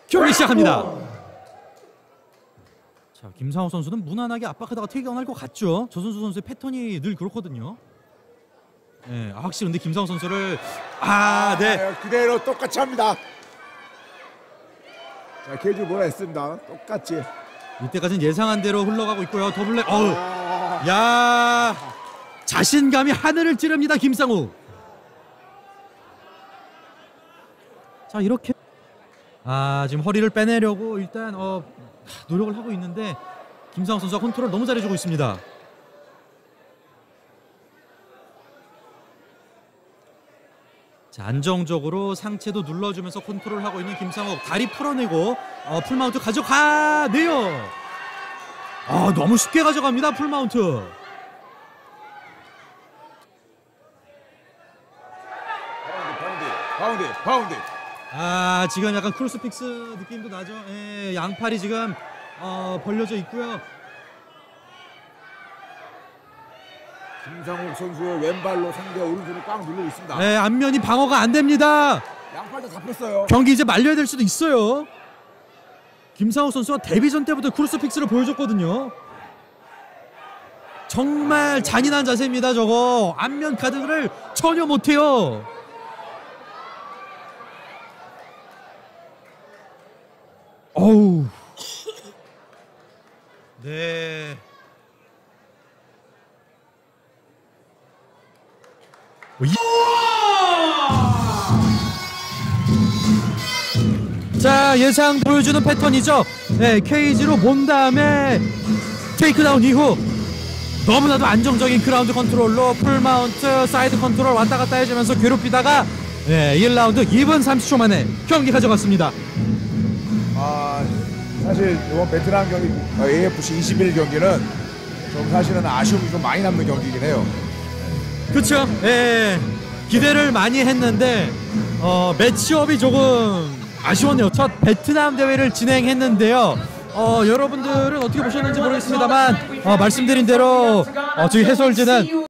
경기 시작합니다. 자, 김상욱 선수는 무난하게 압박하다가 퇴장할 것 같죠. 조선수 선수의 패턴이 늘 그렇거든요. 네, 확실히 근데 김상욱 선수를 네. 그대로 똑같이 합니다. 자, 케이지 뭐라 했습니다. 똑같이. 이때까지는 예상한 대로 흘러가고 있고요. 더블랙. 야, 자신감이 하늘을 찌릅니다. 김상욱. 자, 이렇게 지금 허리를 빼내려고 일단 노력을 하고 있는데 김상욱 선수가 컨트롤 너무 잘해주고 있습니다. 자, 안정적으로 상체도 눌러주면서 컨트롤하고 있는 김상욱. 다리 풀어내고 풀마운트 가져가네요. 너무 쉽게 가져갑니다. 풀마운트. 바운드. 지금 약간 크로스픽스 느낌도 나죠. 양팔이 지금 벌려져 있고요. 김상욱 선수의 왼발로 상대 오른손을 꽉 누르고 있습니다. 네, 앞면이 방어가 안 됩니다. 양팔 다 잡혔어요. 경기 이제 말려야 될 수도 있어요. 김상욱 선수가 데뷔전 때부터 크로스픽스를 보여줬거든요. 정말 잔인한 자세입니다. 저거 앞면 가드를 전혀 못해요. 어우. 네. 자, 예상 보여주는 패턴이죠. 네, 케이지로 몬 다음에 테이크다운 이후 너무나도 안정적인 그라운드 컨트롤로 풀마운트, 사이드 컨트롤 왔다 갔다 해주면서 괴롭히다가 1라운드 2분 30초 만에 경기 가져갔습니다. 사실 이번 베트남 경기 AFC 21 경기는 좀 사실은 아쉬움이 좀 많이 남는 경기이긴 해요. 그렇죠. 기대를 많이 했는데 매치업이 조금 아쉬웠네요. 첫 베트남 대회를 진행했는데요. 여러분들은 어떻게 보셨는지 모르겠습니다만 말씀드린 대로 저희 해설진은